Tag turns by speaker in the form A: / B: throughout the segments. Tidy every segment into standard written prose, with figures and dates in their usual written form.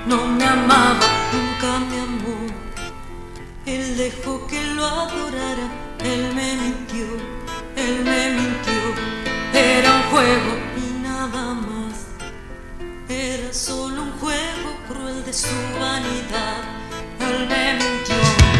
A: no me amaba, nunca me amó. Él dejó que lo adorara, él me mintió, él me mintió. Era un juego y nada más, era solo un juego cruel de su vanidad. Él me mintió.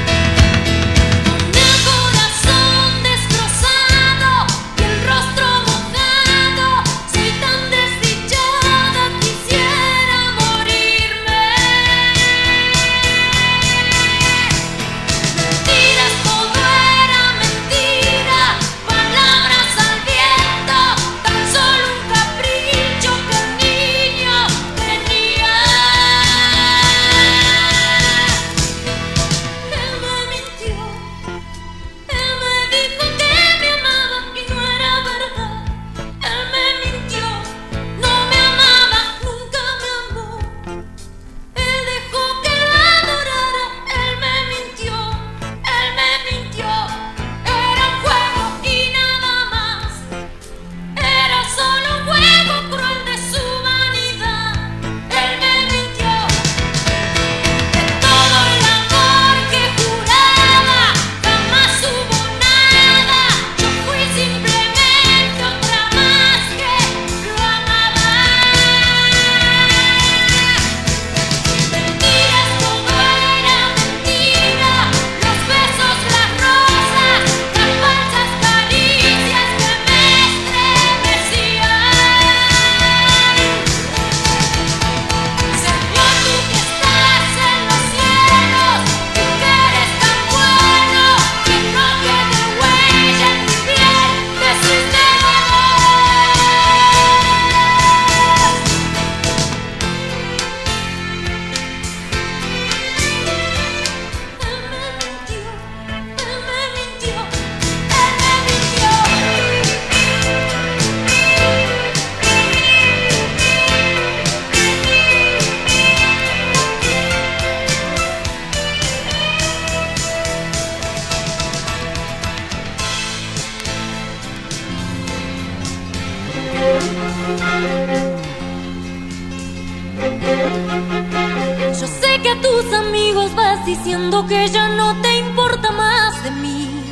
B: Yo sé que a tus amigos vas diciendo que ya no te importa más de mí,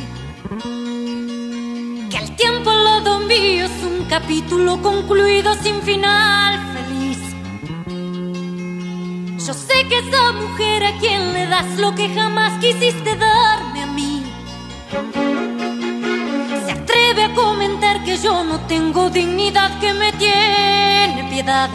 B: que el tiempo al lado mío es un capítulo concluido sin final feliz. Yo sé que esa mujer a quien le das lo que jamás quisiste darme a mí se atreve a comentar que yo no tengo dignidad, que me tiene piedad.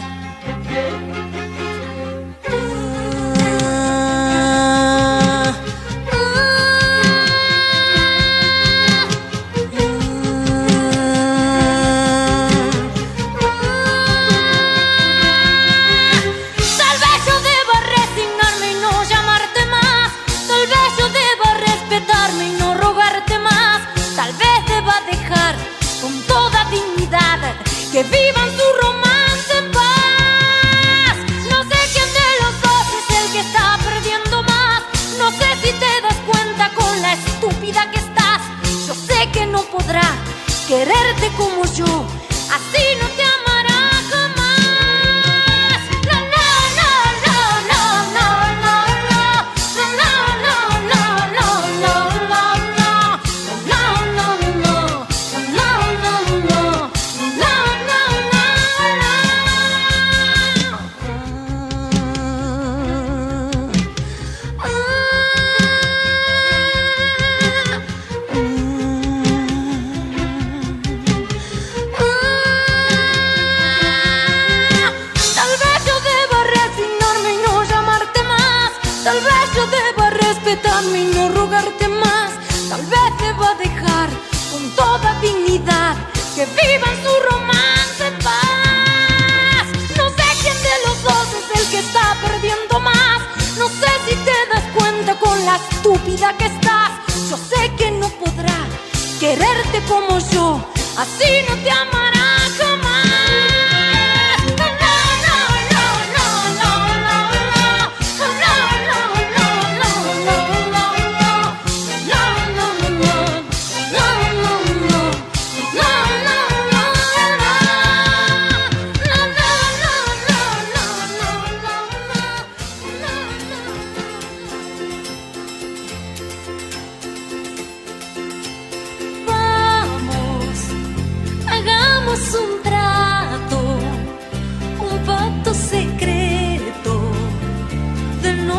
B: Que vivan su romance en paz. No sé quién de los dos es el que está perdiendo más. No sé si te das cuenta con la estúpida que estás. Yo sé que no podrá quererte como yo, así no te amará jamás. No, no, no, no, no, no, no, no, no, no, no, no, no, tal vez yo deba respetarme y no rogarte más. Tal vez deba dejar con toda dignidad que vivan su romance en paz. No sé quién de los dos es el que está perdiendo más. No sé si te das cuenta con la estúpida que estás. Yo sé que no podrá quererte como yo, así no te amará jamás.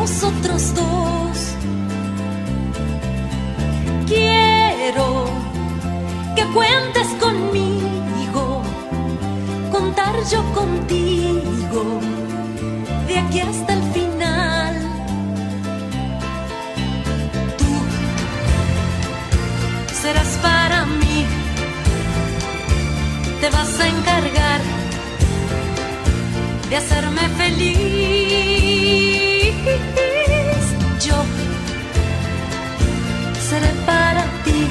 B: nosotros dos. Quiero que cuentes conmigo, contar yo contigo, de aquí hasta el final. Tú serás para mí, te vas a encargar de hacerme feliz. Yo seré para ti,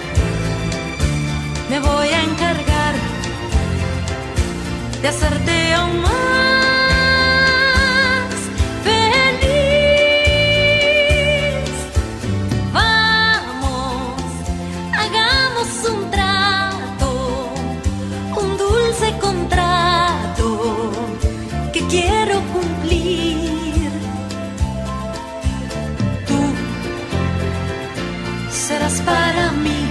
B: me voy a encargar de hacerte aún más feliz. Vamos, hagamos un trato, un dulce contrato que quiero cumplir. Tú serás para mí,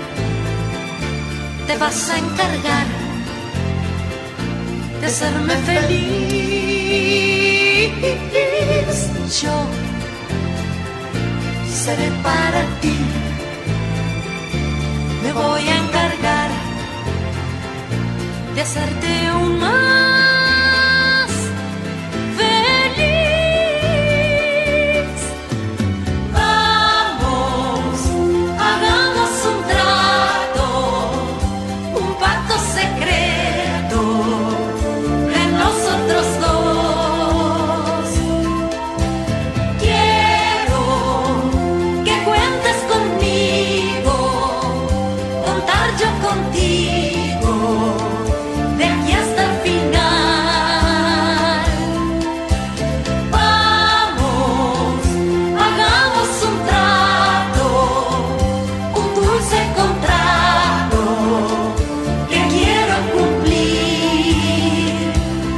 B: te vas a encargar de hacerme feliz. Yo seré para ti, me voy a encargar de hacerte aún más feliz. Vamos, hagamos un trato, un pacto secreto de nosotros dos. Quiero que cuentes conmigo, contar yo contigo, de aquí hasta el final. Vamos, hagamos un trato, un dulce contrato que quiero cumplir.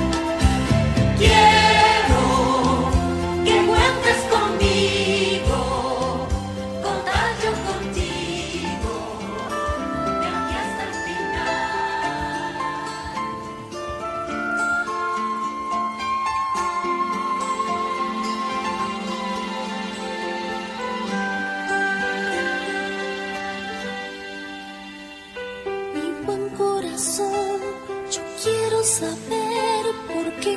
B: Quiero que cuentes conmigo, contar yo contigo, de aquí hasta el final. Mi buen corazón, yo quiero saber por qué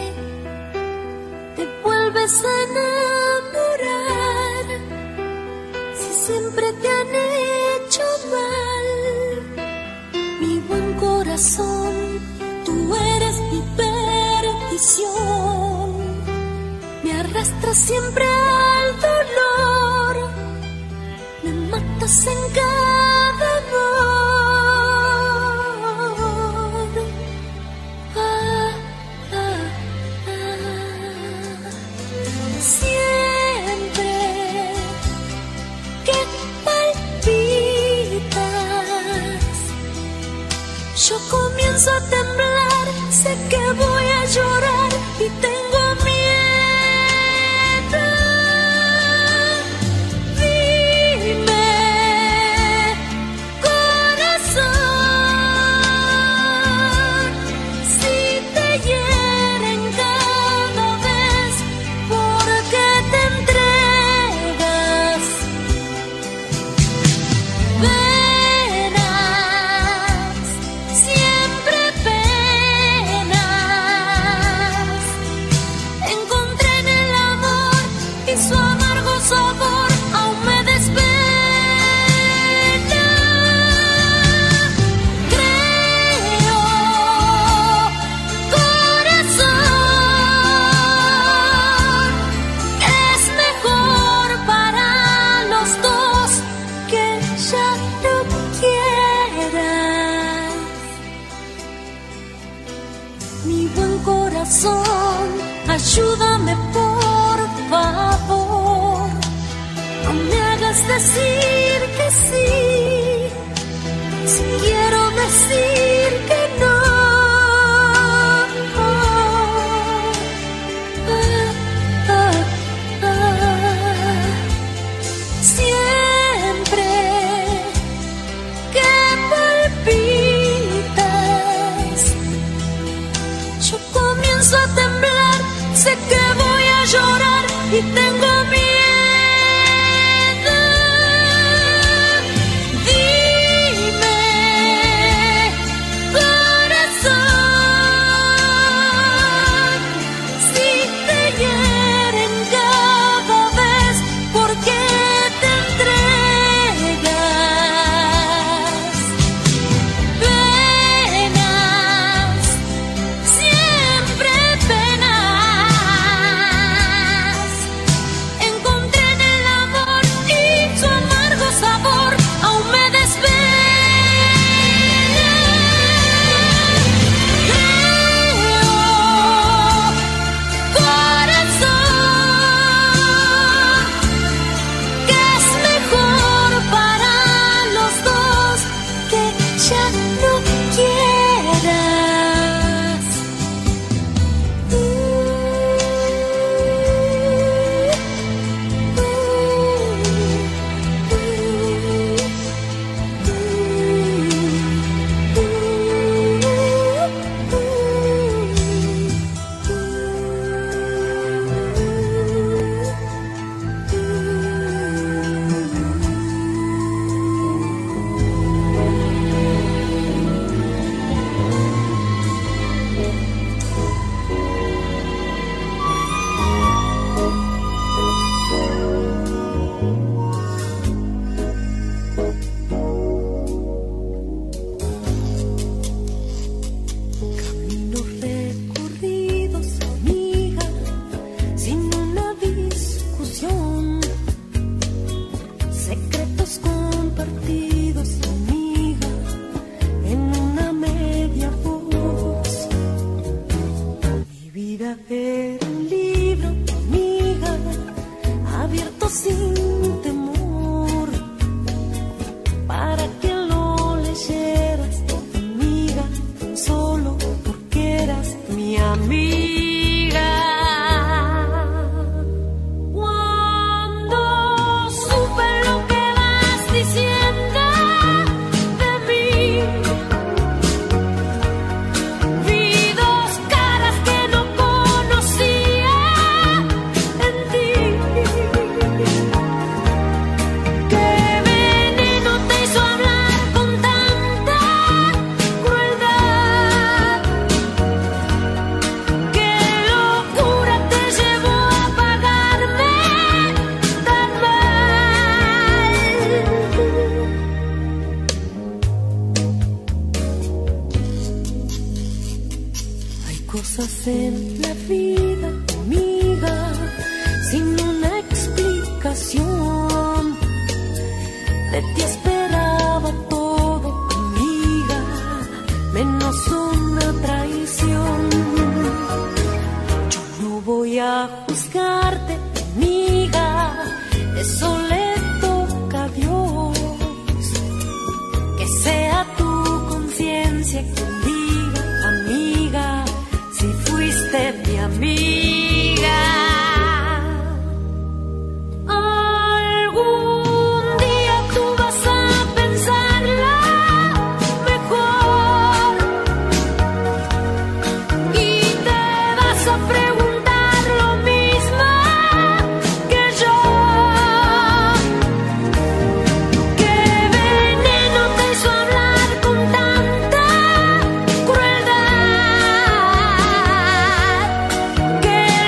B: te vuelves a enamorar, si siempre te han hecho mal. Mi buen corazón, tú eres mi perdición, me arrastras siempre al dolor, me matas en cada amor. Ah, ah, ah. Siempre que palpitas, yo comienzo a temblar, sé que voy a llorar y tengo miedo. Dime, corazón, si te hieren cada vez porque te entregas. Penas, siempre penas, encontré en el amor y su amargo sabor aún me despena. Creo, corazón, que es mejor para los dos que ya no quieras. Mi buen corazón, ayúdame por favor, no me hagas decir que sí, si quiero decir que no. Ah, ah, ah. Siempre que palpitas, yo comienzo a temblar, sé que voy a llorar y tengo miedo. Dime, corazón, si te hieren cada vez, ¿por qué te entregas? Penas, siempre penas. Encontré en el amor y su amargo sabor, aún me desvela. Creo, corazón, que es mejor para los dos que ya no quieras. Caminos recorridos, amiga, sin una discusión. Secretos compartidos, amiga, en una media voz. Mi vida era un libro, amiga, abierto sin temor, para que lo leyeras, amiga, solo porque eras mi amiga. Cuando supe lo que vas diciendo de mí, vi dos caras que no conocía en ti. Qué veneno te hizo hablar con tanta crueldad. Qué locura te llevó a pagarme tan mal. Hay cosas en la vida, amiga, sin una explicación. De ti esperaba todo, amiga, menos una traición. Yo no voy a juzgarte, amiga, eso le toca a Dios. Que sea tu conciencia quien diga, amiga, si fuiste mi amiga. Algún día tú vas a pensarlo mejor y te vas a preguntar lo mismo que yo. Qué veneno te hizo hablar con tanta crueldad. Qué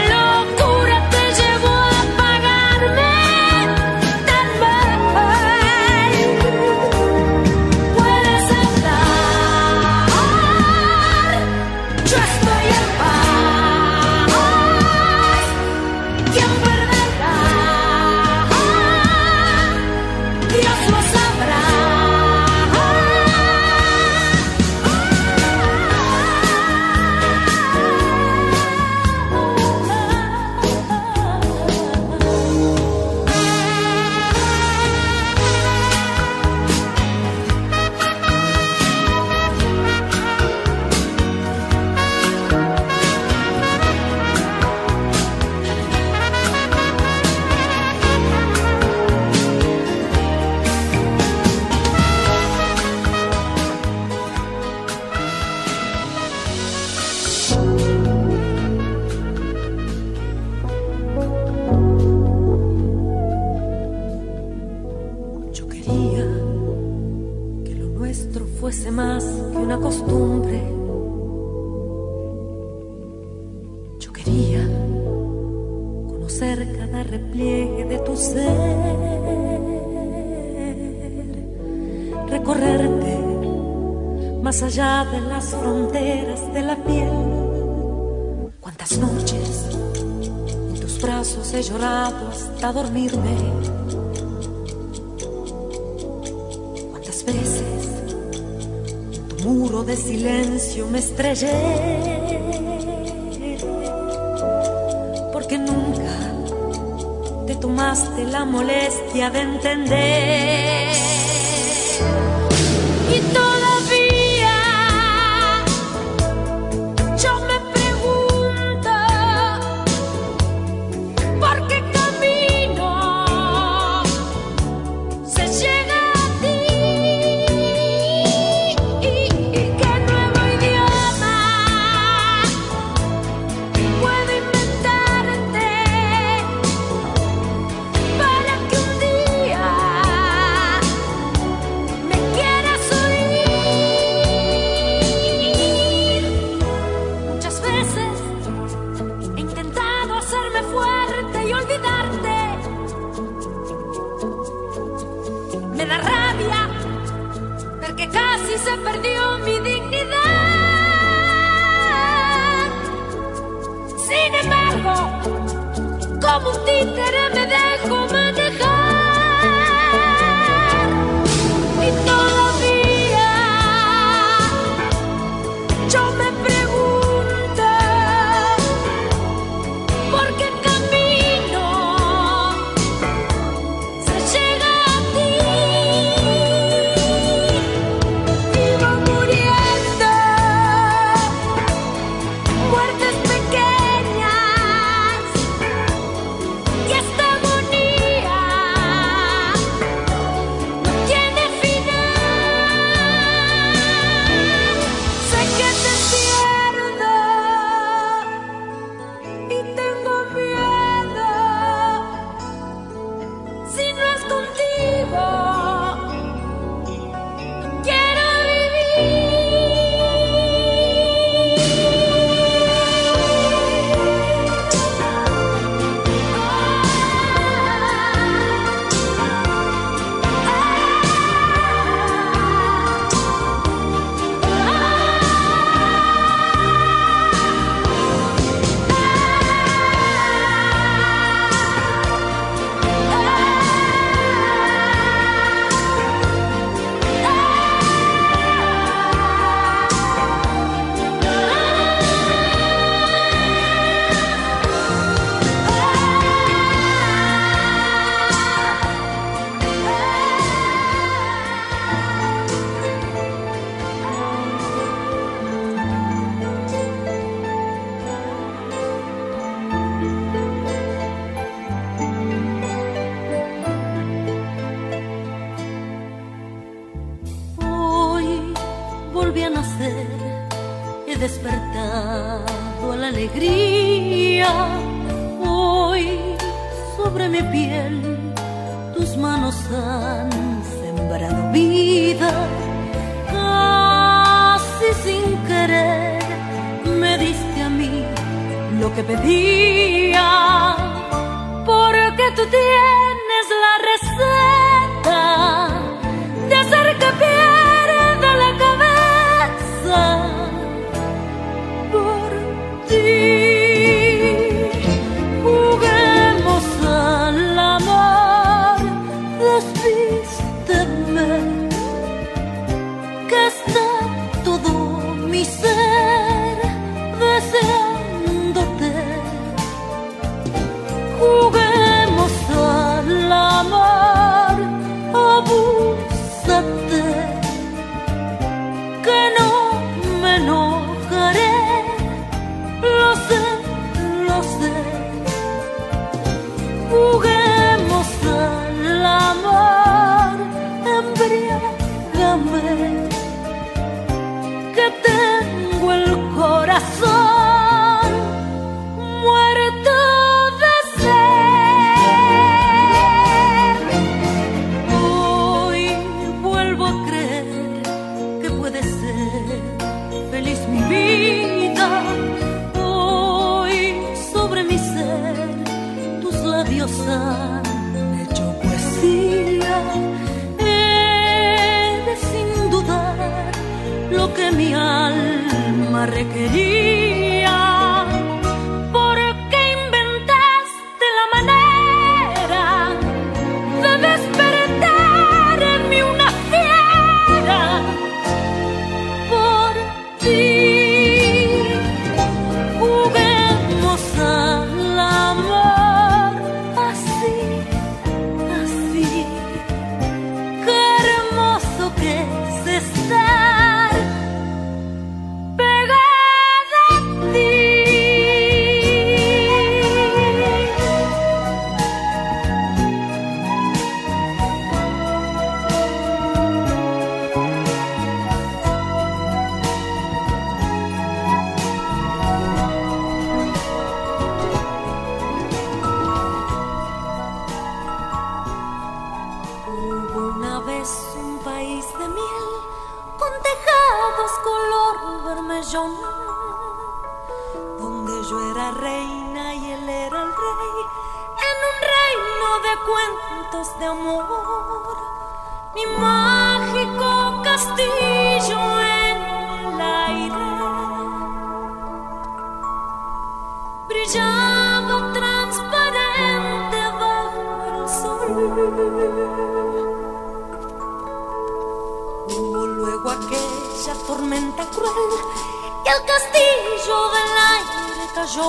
A: conocer cada repliegue de tu ser, recorrerte más allá de las fronteras de la piel. Cuántas noches en tus brazos he llorado hasta dormirme, cuántas veces en tu muro de silencio me estrellé, porque nunca te tomaste la molestia de entender. Y todavía yo me pregunto por qué camino se llega a ti, y qué nuevo idioma puedo inventarte para que un día me quieras oír. Muchas veces he intentado hacerme fuerte y olvidarte. Me da rabia ver que casi se perdió mi dignidad. Sin embargo, como un títere me dejo manejar. Y todavía yo me pregunto por qué camino se llega a ti. Vivo muriendo muertes pequeñas, y esta agonía no tiene final. Sé que te pierdo y tengo miedo. Si no es contigo, quiero volví a nacer, he despertado a la alegría. Hoy sobre mi piel tus manos han sembrado vida. Casi sin querer me diste a mí lo que pedía, porque tú tienes la receta de hacer que pierda la cabeza. Por ti juguemos al amor, desvísteme, que está todo mi ser deseándote. diosa, hecho poesía, eres sin dudar lo que mi alma requería, porque inventaste la manera de despertar en mí una fiera por ti. Juguemos al amor así, así, qué hermoso que es estar pegada a ti. Hubo una vez un país de miel con tejados color vermellón, donde yo era reina y él era el rey, en un reino de cuentos de amor. Mi mágico castillo en el aire brillaba transparente bajo el sol. Hubo luego aquella tormenta cruel y el castillo del aire cayó.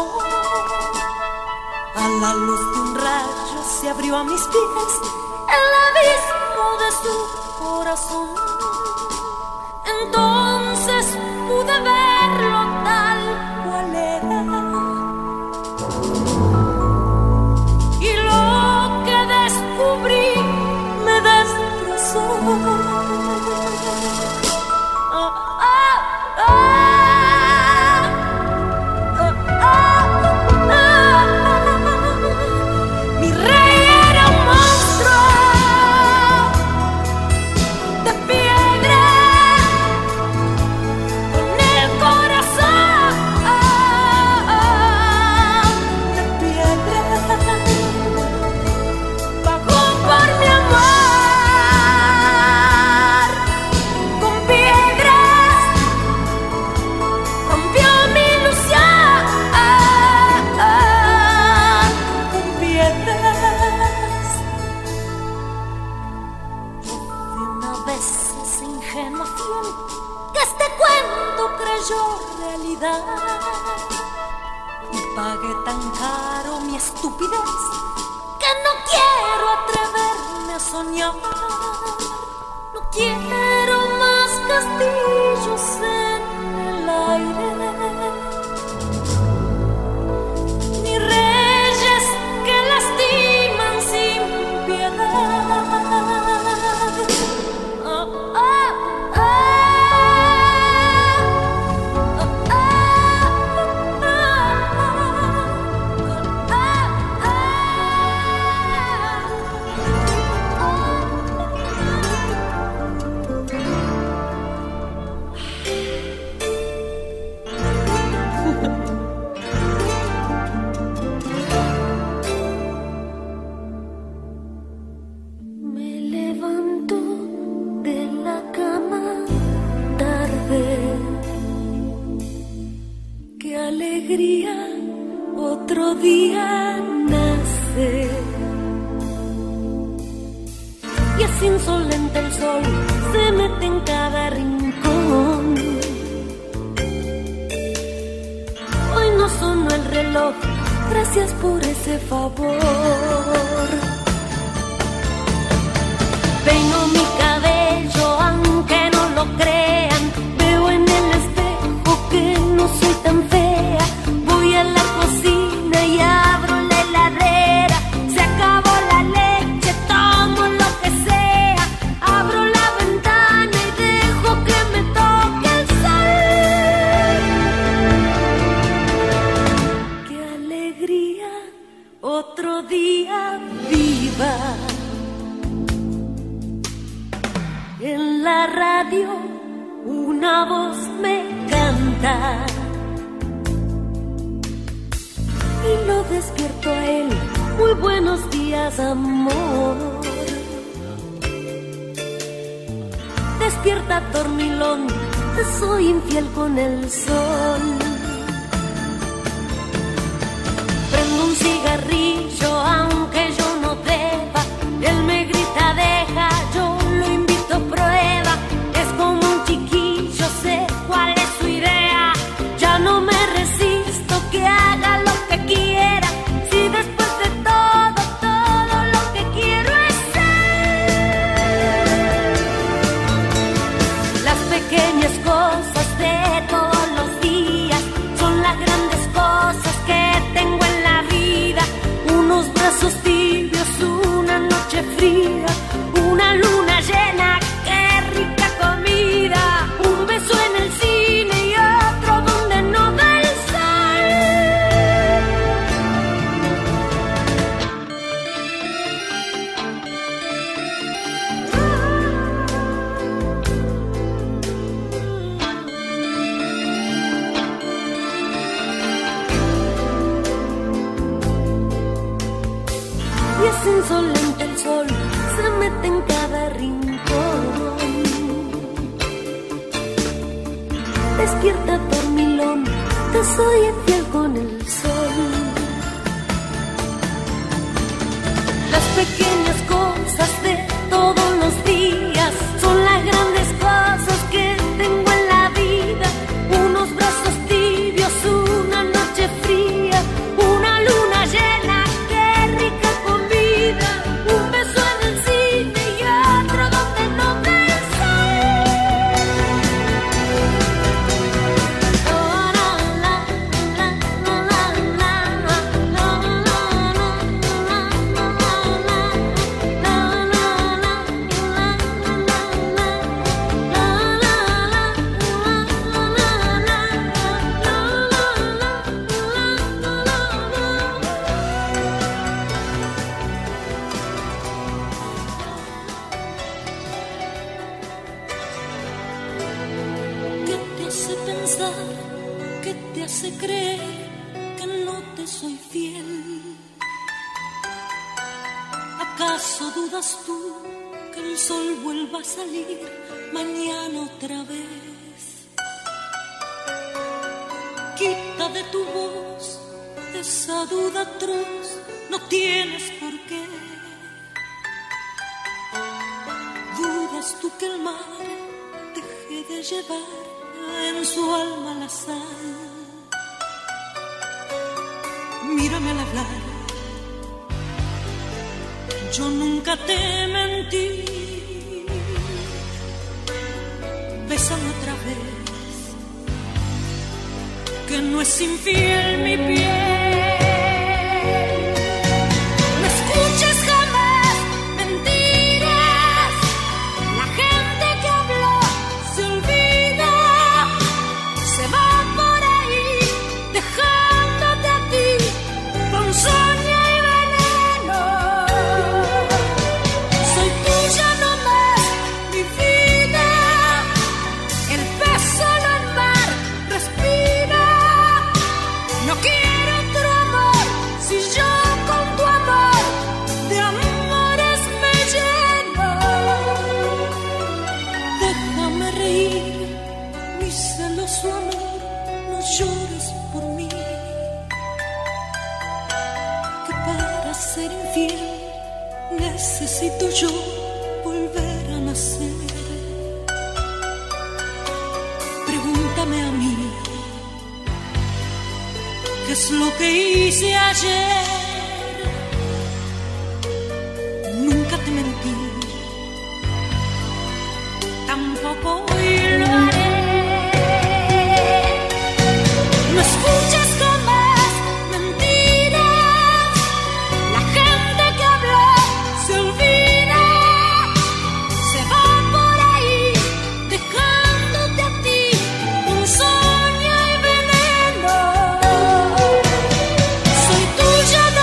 A: A la luz de un rayo se abrió a mis pies el abismo de su corazón. Entonces pude verlo tal cual era, y lo que descubrí me destrozó. Mi rey era un monstruo de piedra, con el corazón de piedra. Pagó por mi amor con piedras, rompió mi ilusión con piedras. Yo fui una vez esa ingenua fiel que este cuento creyó realidad, y pagué tan caro mi estupidez que no quiero atreverme a soñar. No quiero más castillos en el aire, ni reyes que lastiman sin piedad. Me levanto de la cama tarde, qué alegría, otro día nace, y es insolente el sol, se mete en cada rincón. Hoy no sonó el reloj, gracias por ese favor. Peino mi cabello aunque no lo crean, veo en el espejo que no soy tan fea. Voy a la cocina y abro la heladera, se acabó la leche, tomo lo que sea. Abro la ventana y dejo que me toque el sol. Qué alegría, otro día viva. En la radio una voz me canta y lo despierto a él,
B: Muy buenos días, amor. Despierta, dormilón, te soy infiel con el sol. Prendo un cigarrillo aunque yo no deba. Él me grita, deja, yo lo invito, prueba. Es como un chiquillo, sé cuál es su idea. Ya no me resisto, que haga lo que quiera. Si después de todo, todo lo que quiero es él. Las pequeñas cosas de todos los días son las grandes cosas que tengo en la vida. Unos brazos tibios, una noche fría, una luna llena, qué rica comida. Un beso en el cine y otro donde no da el sol. Y es insolente el sol, se mete en cada rincón. Despierta, dormilón, te soy infiel con el sol. Las pequeñas cosas de todos los días son las grandes cosas que tengo en la vida. Unos brazos tibios, una noche fría, una luna llena, qué rica comida. Un beso en el cine y otro donde no da el sol. Oh, la, la, la, la, la, la, la, la, la, ¿qué te hace pensar? ¿Qué te hace creer que no te soy fiel? ¿Acaso dudas tú que el sol vuelva a salir mañana otra vez? Quita de tu voz esa duda atroz, no tienes por qué. ¿Dudas tú que el mar deje de llevar en su alma la sal? Mírame al hablar, yo nunca te mentí. Bésame otra vez, que no es infiel mi piel. No escuches jamás mentiras, la gente que habló se olvida, se va por ahí dejándote a ti con sueño y veneno. Soy tuya nomás, mi vida, el beso en el mar, respira. No quiero otro amor, si yo con tu amor de amores me lleno. Déjame reír, mi celoso amor, no llores por mí, que para ser infiel necesito yo volver a nacer. Pregúntame a mí, ¿qué es lo que hice ayer? Nunca te mentí, tampoco hoy lo haré. No escuches jamás mentiras, la gente que habló se olvida, se va por ahí dejándote a ti un sueño y veneno. Soy tuya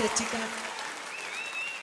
C: gracias, chicas.